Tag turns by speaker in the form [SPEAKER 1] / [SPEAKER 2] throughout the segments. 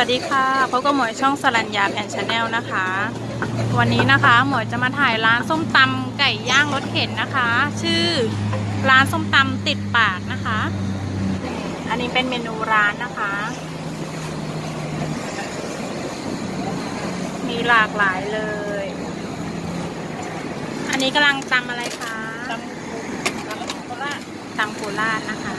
[SPEAKER 1] วัสดีค่ะพบกับหมวยช่องสรัญญาแอนชาแนลนะคะวันนี้นะคะหมวยจะมาถ่ายร้านส้มตำไก่ย่างรถเข็นนะคะชื่อร้านส้มตำติดปากนะคะอันนี้เป็นเมนูร้านนะคะมีหลากหลายเลยอันนี้กำลังตำอะไรคะตำโคราชนะคะ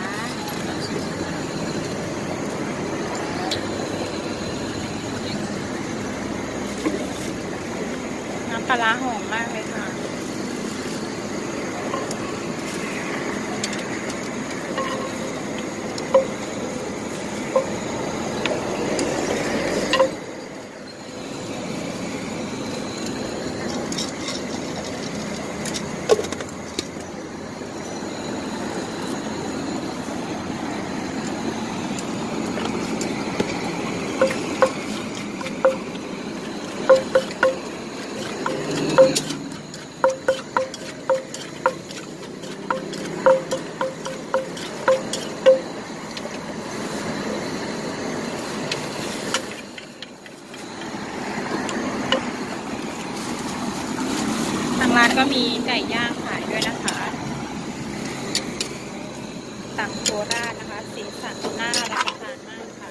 [SPEAKER 1] น้ำปลาร้าหอมมากเลยค่ะร้านก็มีไก่ย่างขายด้วยนะคะตังโคราชนะคะสีสันน่ารับประทานมากค่ะ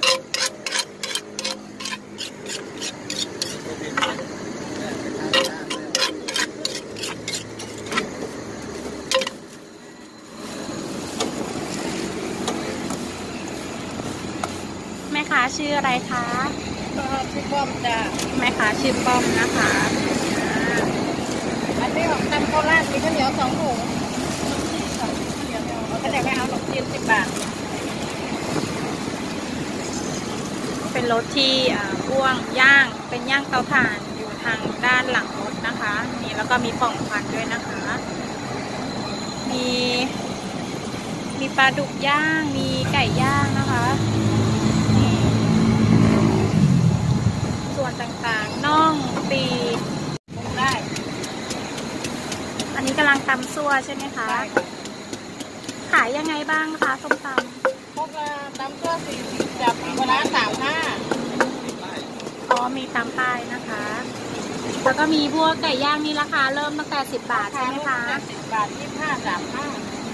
[SPEAKER 1] แม่ค้าชื่ออะไรคะ
[SPEAKER 2] ชื่อป้อมจ้ะ
[SPEAKER 1] แม่ค้าชื่อป้อมนะคะ
[SPEAKER 2] อันนี้ของตำโคราชมีข้าวเหนียว2 ถุงข้าวเหนียวไม่เอาหนมจีน10 บาท
[SPEAKER 1] เป็นรถที่พ่วงย่างเป็นย่างเตาถ่านอยู่ทางด้านหลังรถนะคะนี่แล้วก็มีปล่องควันด้วยนะคะมีปลาดุกย่างมีไก่ย่างนะคะนี่ส่วนต่างๆน่องปีก
[SPEAKER 2] ได้
[SPEAKER 1] อันนี้กำลังตำซั่วใช่ไหมคะขายยังไงบ้างคะส้มต
[SPEAKER 2] ำพวกตำตัว40จับมีร้าน35
[SPEAKER 1] อ๋อมีตำป้ายนะคะแล้วก็มีพวกไก่ย่างนี่ราคาเริ่มตั้งแต่10 บาทใช่ไหมคะ
[SPEAKER 2] 10 บาท25 35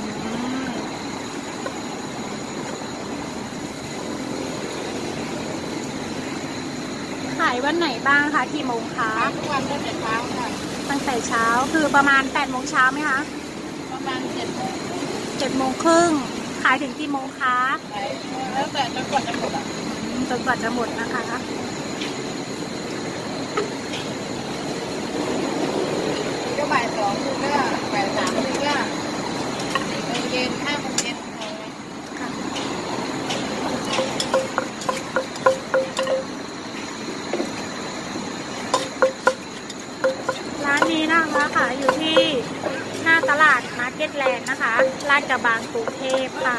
[SPEAKER 1] ขายวันไหนบ้างคะกี่โมงคะ
[SPEAKER 2] ทุกวันตั้งแต่เช้าค่ะ
[SPEAKER 1] ตั้งแต่เช้าคือประมาณ8 โมงเช้าไหมคะ
[SPEAKER 2] ประมาณ7 โมง
[SPEAKER 1] 7 โมงครึ่งขายถึงกี่โมงคะ
[SPEAKER 2] แล้วแต่จนกว่าจะหมด
[SPEAKER 1] จนกว่าจะหมดนะคะ
[SPEAKER 2] ก็บ่าย 2 ถึงก็บ่าย 3 ถึงก็เย็น5 โมงเย็น
[SPEAKER 1] ร้านนี้นะคะขายอยู่ที่หน้าตลาดมาร์เก็ตแลนด์นะคะลาดกระบังกรุงเทพค่ะ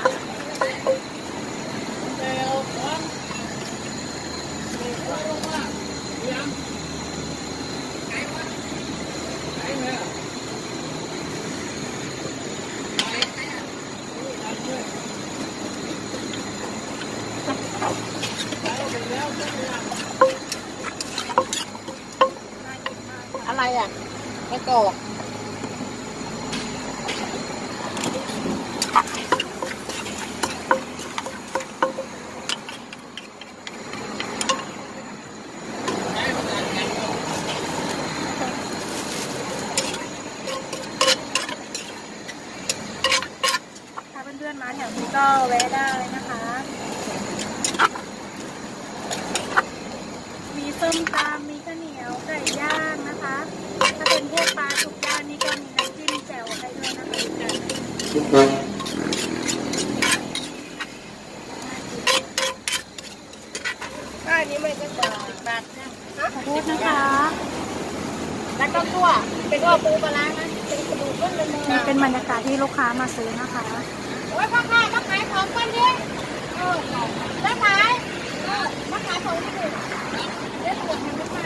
[SPEAKER 2] อะไรอ่ะมะกอก
[SPEAKER 1] ถ้าเพื่อนๆมาแถวนี้ก็แวะได้นะคะมีส้มตำมีข้าวเหนียวไก่ย่างนะคะถ้าเป็นพวกปลาสุกย่างนี่ก็มีน้ำจิ้มแจ่วให้ด้วยนะคะ
[SPEAKER 2] อันนี้ไม่ใช่10 บาทนะ
[SPEAKER 1] ขอโทษนะคะ
[SPEAKER 2] แล้วก็ตัวเป็นตัวปูปลานะเป็นกระดูกต้นเลย
[SPEAKER 1] นี่เป็นบรรยากาศที่ลูกค้ามาซื้อนะคะ
[SPEAKER 2] โอ้ยพ่อค้ามาขายของกันดิแล้วขายมาขายของกันดิเรียกตัวให้ลูกค้า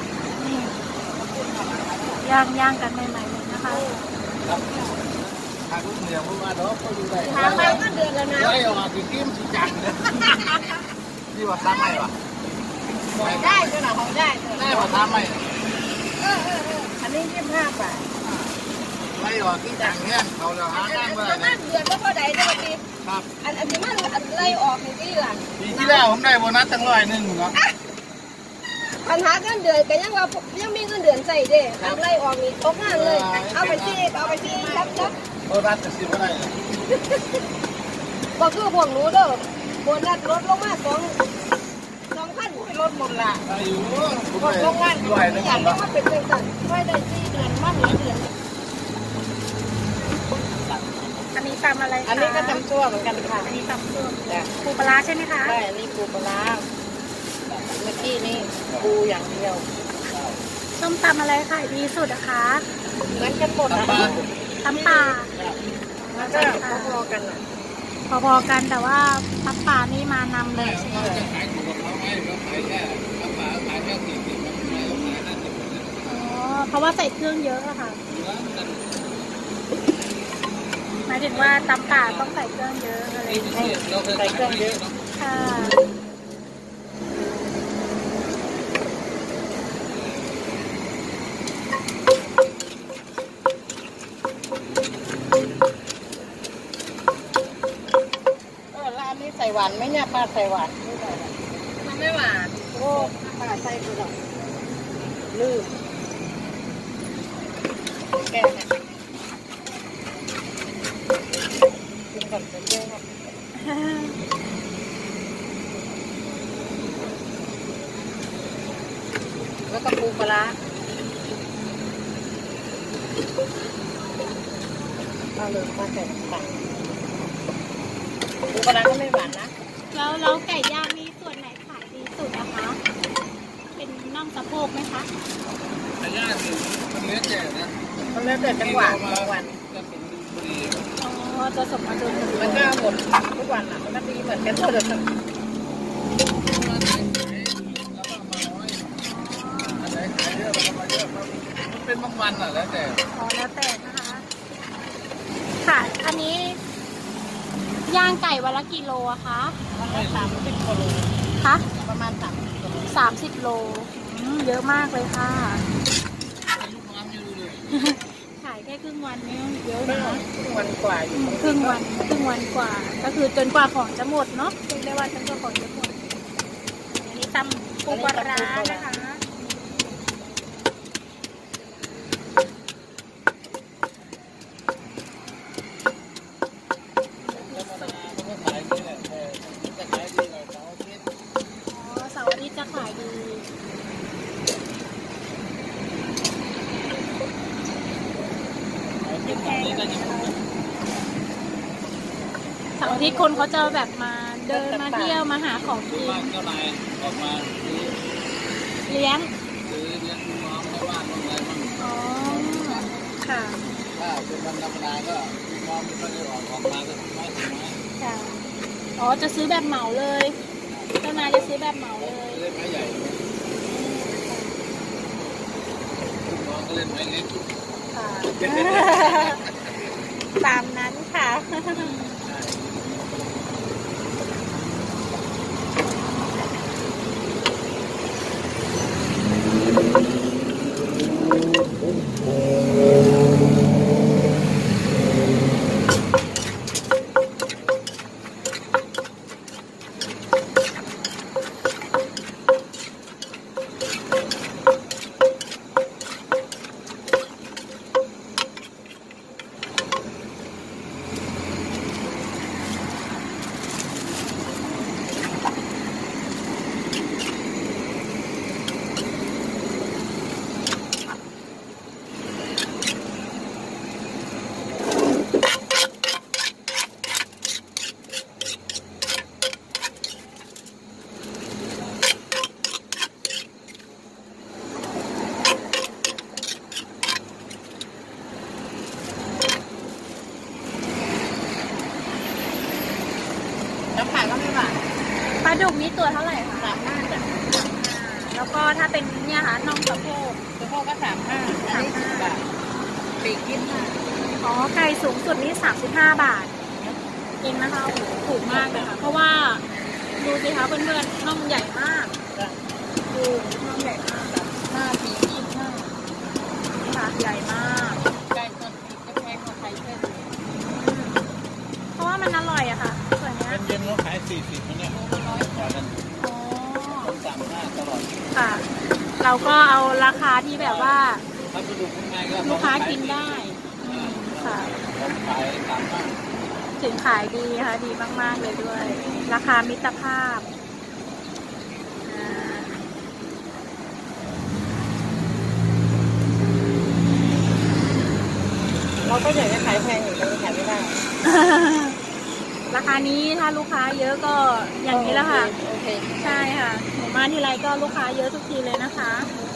[SPEAKER 1] นี่ย่างกันใหม่ๆเลยนะคะ
[SPEAKER 3] ลูกเมียเพราะว่าเราก็ดูได้
[SPEAKER 2] หามาก็เดือนแล้วนะ
[SPEAKER 3] ไล่ออกมาคือกิ้มสีจังเลยที่ว่าทำไมวะ
[SPEAKER 2] ได้ก็หนาของได้
[SPEAKER 3] ได้ว่าทำไม
[SPEAKER 2] อันนี้25 บาท
[SPEAKER 3] ไล่ออกที่จังเนี่ยเขาเราหา
[SPEAKER 2] อัน
[SPEAKER 3] ได้
[SPEAKER 2] นี้
[SPEAKER 3] เมื่อ
[SPEAKER 2] ประ
[SPEAKER 3] ไห
[SPEAKER 2] มา
[SPEAKER 3] ร่
[SPEAKER 2] ณเดือนก็พอได้ได้บางที
[SPEAKER 3] ครับ
[SPEAKER 2] อันนี้มันไล่ออกในที่หลัง
[SPEAKER 3] ปีที่แล้วผมได้โบนัสตั้ง100เนาะ
[SPEAKER 2] ปัญหาเงินเดือนก็ยังว่ายังมีเงินเดือนใส่เด้อันไล่ออกนี่ตกงานเลย เอาไปที่ครับ
[SPEAKER 3] โบนัสจะซื้ออะไร
[SPEAKER 2] ก็คือพวกหนูเด้อโบนัสลดลงมา2,000ลดหมดละ
[SPEAKER 3] อายุผม
[SPEAKER 2] หมดโรงงาน
[SPEAKER 3] ด้วยนะ
[SPEAKER 2] อ
[SPEAKER 3] ค
[SPEAKER 2] ยา
[SPEAKER 3] รั
[SPEAKER 2] ก
[SPEAKER 3] บ
[SPEAKER 2] ให้มันเป็นเดือนสั่นไม่ได้4 เดือนมากเหลือเดือน
[SPEAKER 1] อันนี้ตำอะไรคะ
[SPEAKER 2] อันนี้ก็ตำชั่วเหมือนกันค่ะ
[SPEAKER 1] อันนี้ตำส้ม
[SPEAKER 2] แต่
[SPEAKER 1] ปูปลาร้าใช่ไหมคะ
[SPEAKER 2] ได้อันนี้ปูปลาเมื่อกี้นี่ปูอย่างเดียว
[SPEAKER 1] ส้มตำอะไรขายดีสุดอะคะ
[SPEAKER 2] เหมือนกันหมดนะ
[SPEAKER 1] ตำป่า
[SPEAKER 2] มันก็พอๆกันอ่ะ
[SPEAKER 1] พอๆกันแต่ว่าตำป่านี่มานำเลยใช่ไหม
[SPEAKER 3] จะขายถูกกับเขาไหมเขาขายแค่ราคาขายแค่40มันไม่ขาย50
[SPEAKER 1] อ๋อเพราะว่าใส่เครื่องเยอะอะค่ะหมายถึงว่าตำป่าต้องใส่เครื่องเยอะอะไรอย่างเงี้ย
[SPEAKER 2] ใส่เครื่องเยอะ
[SPEAKER 1] ค่ะ
[SPEAKER 2] ร้านนี้ใส่หวานไหมเนี่ยป้าใส่หวานมันไม่หวานโอ้ป้าใส่กูหรอกลืมแกเนี่ยกินก่อนเป็นเยอะครับแล้วก็ปูปลาเอาเลยมาใส่ผักปูปลาก็ไม่หวานนะ
[SPEAKER 1] แล้วไก่ย่างนี่ส่วนไหนขายดีสุดนะคะ เป็นน่องสะโพกไหมคะ
[SPEAKER 3] แต่ย่างนี่มันเนื้อแก่นะ
[SPEAKER 2] มันแล้วแต่จังหวะบางวัน
[SPEAKER 3] จะเป็นบุรี
[SPEAKER 1] อ๋อจะสมดุล
[SPEAKER 2] มันก็หมดทุกวันอ่ะมันก็ดีเหมือนกันหมดเลย
[SPEAKER 3] แล้วก็มาน้อยอันไหนขายเยอะเราก็มาเยอะมันเป็นบางวันอ่ะแล้วแต่
[SPEAKER 1] อ๋อแล้วแต่นะคะ ค่ะ อันนี้ย่างไก่วันละกี่โลอะคะ
[SPEAKER 2] มันก็30 กิโล
[SPEAKER 1] คะ
[SPEAKER 2] ประมาณ30 กิโล
[SPEAKER 1] 30 โลเยอะมากเลยค่ะ
[SPEAKER 3] ลูกน้ำไม่รู้เลย
[SPEAKER 1] ขายแค่ครึ่งวันนี่เยอะ
[SPEAKER 2] ครึ่
[SPEAKER 1] นะ
[SPEAKER 2] งวันกว่าอยู่
[SPEAKER 1] ครึ่งวันกว่า ก็คือจนกว่าของจะหมดเนาะเรียกได้ว่าจนกว่าของจะหมด อันนี้ตำปูปลาร้านะคะ
[SPEAKER 3] แล้วก็ขายนี่แหละจะขายดีหน่อยเสาร์อาทิตย์
[SPEAKER 1] อ๋อเสาร์อาทิตย์จะขายดี
[SPEAKER 3] แพงก็ยัง
[SPEAKER 1] เสาร์อาทิตย์คนเขาจะแบบมาเดินมาเที่ยวมาหาของกิน
[SPEAKER 3] บ้านเจ้านายออกมาซื้อ
[SPEAKER 1] เลี้ยง
[SPEAKER 3] เลี้ยงลูกน้องในบ้านบ้างอะไรบ้าง
[SPEAKER 1] อ๋อ ค่ะ
[SPEAKER 3] ถ้าเป็นวันธรรมดาก็ลูกน้องไม่ค่อยได้ออกมาก็น้อย
[SPEAKER 1] ค่ะ อ๋อ จะซื้อแบบเหมาเลย เจ้านายจะซื้อแบบเหมาเลย
[SPEAKER 3] เล่นไม้ใหญ่ลูกน้องก็เล่นไม้เล็ก
[SPEAKER 1] ค่ะ ตามนั้นค่ะ
[SPEAKER 2] น้ำผักก็ไม่หวาน
[SPEAKER 1] ปลาดุกนี่ตัวเท่าไหร่คะ
[SPEAKER 2] 35 จ้ะ
[SPEAKER 1] แล้วก็ถ้าเป็นเนี่ยค่ะน่องสะโพก
[SPEAKER 2] ตัวพ่อก็35อันนี้10 บาทปีก25
[SPEAKER 1] อ๋อไก่สูงสุดนี่35 บาทเองนะคะโอ้โหถูกมากเลยค่ะเพราะว่าดูสิคะเพื่อนๆน่องใหญ่มากดูน่องใหญ่มาก5 ปี25นี่ค่ะใหญ่มากไก่สดจะแพงกว่าไก่เทศเพราะว่ามันอร่อยอะค่ะส่วนนี้
[SPEAKER 3] เย็นๆเราขาย40นะเนี่ยต่อกัน
[SPEAKER 1] อ๋อ
[SPEAKER 3] 35ตลอด
[SPEAKER 1] ค่ะ เราก็เอาราคาที่แบบว่า
[SPEAKER 3] ถ้าไปดูข้างในก็
[SPEAKER 1] ลูกค้ากินได้ค่ะ
[SPEAKER 3] ผมขาย35
[SPEAKER 1] ถึงขายดีค่ะดีมากๆเลยด้วย ราคามิตรภาพ
[SPEAKER 2] เราก็อยากจะขายแพงอยู่แต่ขายไม่ได้
[SPEAKER 1] ราคานี้ถ้าลูกค้าเยอะก็อย่างนี้แหละค่ะ
[SPEAKER 2] โอเค
[SPEAKER 1] ใช่ค่ะหนูมาทีไรก็ลูกค้าเยอะทุกทีเลยนะคะ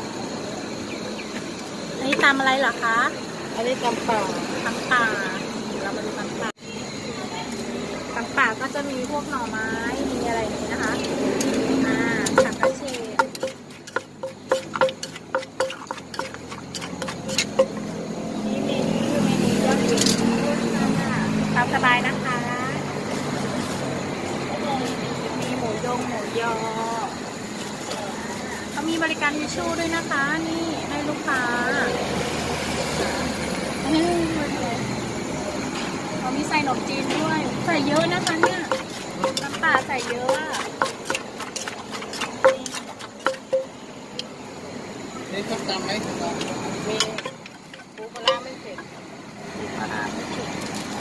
[SPEAKER 1] อันนี้ตำอะไรเหรอคะ
[SPEAKER 2] อันนี้ตำป่า
[SPEAKER 1] ตำป่าเรามาดูตำป่าตำป่าก็จะมีพวกหน่อไม้มีอะไรอย่างนี้นะคะผักกระเฉดนี่เมนูคือเมนูยอดฮิตตามสบายนะคะมีหมูยงหมูยอเขามีบริการทิชชู่ด้วยนะคะนี่ให้ลูกค้าเขามีใส่ขนมจีนด้วยใส่เยอะนะคะเนี่ยน้ำปลาใส่เยอะอะ
[SPEAKER 3] นี่ส้มตำไหม
[SPEAKER 2] มีปูปลาร้าไม่เผ็ด
[SPEAKER 1] ปลาร้าไม่เผ็ด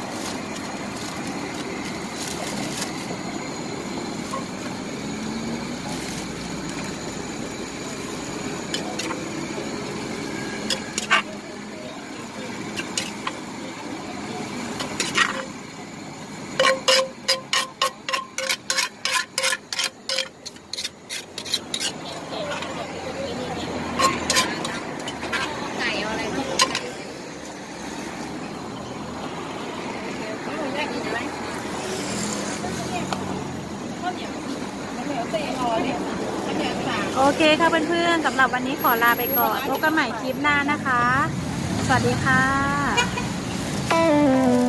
[SPEAKER 2] ไก่เอาอะไรบ้างหนูอยากกินไหมข้าวเหนียวเตะรอเนี่ยข้าวเหนียว3
[SPEAKER 1] โอเคค่ะเพื่อนๆสำหรับวันนี้ขอลาไปก่อนพบกันใหม่คลิปหน้านะคะ สวัสดีค่ะ